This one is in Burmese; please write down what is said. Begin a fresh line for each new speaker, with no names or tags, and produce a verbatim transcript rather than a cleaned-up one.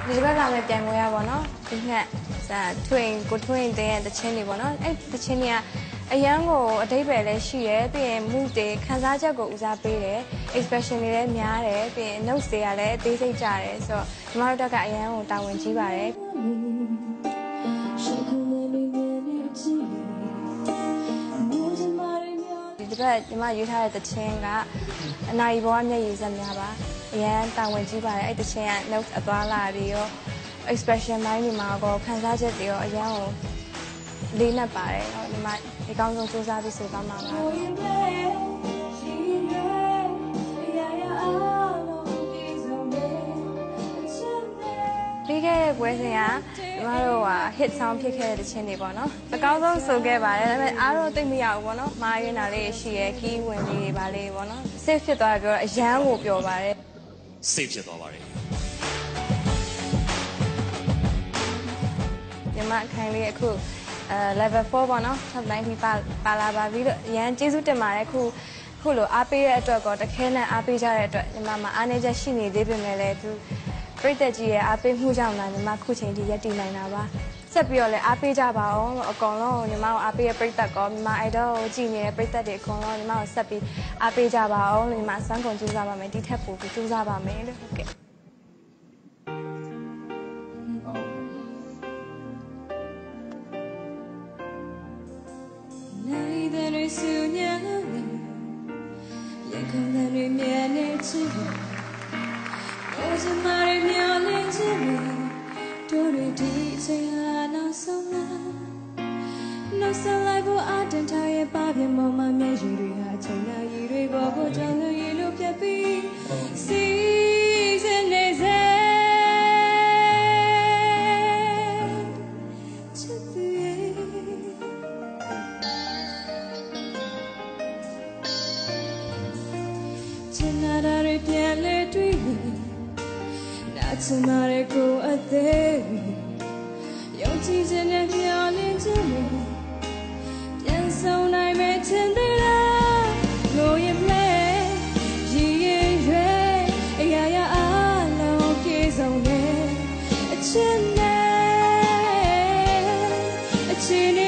ဒီဘက်ကလည်းပြန်ကိုရပါတော့ဒီနဲ့စာထွင်ကိုထွင်တဲ့တချင်းတွေပေါ့နော်အဲ့တချင်းတွေကအရန်ကိုအတိတ်ပဲလည်းရှိတယ်ပြီးရင်မှုတွေခန်းစားချက်ကိုဦးစားပေးတယ် expression တွေလည်းများတယ်ပြီးရင် notes တွေကလည်းအသေးစိတ်ကြတယ်ဆိုတော့ညီမတို့ကအရန်ကိုတာဝန်ကြီးပါတယ်ဒီဘက်ညီမရွေးထားတဲ့တချင်းကအနာရီဘောကမျက်ရည်စက်များပါအရန်တာဝန်ကြီးပါတယ်အဲ့တချင်းက notes အသွားလာတွေရော expression ပိုင်းတွေမှာကောခန်းစားချက်တွေရောအရန်ကိုလေးနဲ့ပါတယ်ဟောဒီမှာဒီကောင်းဆုံးစူးစမ်းပြီးဆိုသွားမှာပါပြီးခဲ့တဲ့ပွဲစဉ်ကညီမတို့က hit song ဖြစ်ခဲ့တဲ့တခြင်းတွေပေါ့နော်အကောင်းဆုံးဆိုခဲ့ပါတယ်ဒါပေမဲ့အားတော့သိမရဘူးပေါ့နော်မားရင်းတာလေးရှိရယ် key ဝင်လေးတွေပါလေးပေါ့နော် safe ဖြစ်သွားတယ်ပြောတော့အရန်ကိုပျော်ပါတယ်
safe ဖြစ်သွားပါတယ်
ညီမခိုင်လေးအခုအဲ level four ပေါ့နော် top nine ပြီးပါပါလာပါပြီလို့အရန်ကျေးဇူးတင်ပါတယ်ခုခုလိုအားပေးတဲ့အတွက်ကောတခဲနဲ့အားပေးကြတဲ့အတွက်ညီမမှာအားနေချက်ရှိနေသေးပေမဲ့လည်းသူပြည့်တက်ကြီးရဲ့အားပေးမှုကြောင့်လည်းညီမခုချိန်ထိရပ်တည်နိုင်တာပါဆက်ပြီးတော့လည်းအားပေးကြပါအောင်လို့အကောင်လုံးညီမကိုအားပေးတဲ့ပြည့်တက်ကောညီမ idol ကိုကြည်နေတဲ့ပြည့်တက်တွေအကုန်လုံးညီမကိုဆက်ပြီးအားပေးကြပါအောင်လို့ညီမစွမ်းကုန်ကြိုးစားပါမယ်ဒီထက်ပိုပြီးကြိုးစားပါမယ်လို့ဟုတ်ကဲ့
နောက်ဆက်လိုက်ဖို့အတန်ထားရဲ့ပါပြမောင်မမျက်ရည်တွေဟာချိန်နာရည်တွေပေါ်ကိုကြောင်လို့ရည်လို့ပြတ်ပြီးစီစနေစေချစ်သူရဲ့ချင်နာတွေပြန်လဲတွေ့နာချင်နာတွေကိုအသေးယုံကြည်ခြင်းနဲ့မျှော်လင့်ခြင်းနဲ့ပြန်ဆောင်နိုင်မယ်ထင်သေးလားလို့ရင်မဲရည်ရင်ရွယ်အရာရာအလုံးပြေဆုံးနေအချင်းနဲ့အချင်း